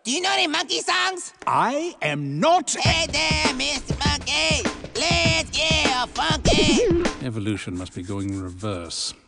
Do you know any monkey songs? I am not... Hey there, Mr. Monkey! Let's get funky! Evolution must be going in reverse.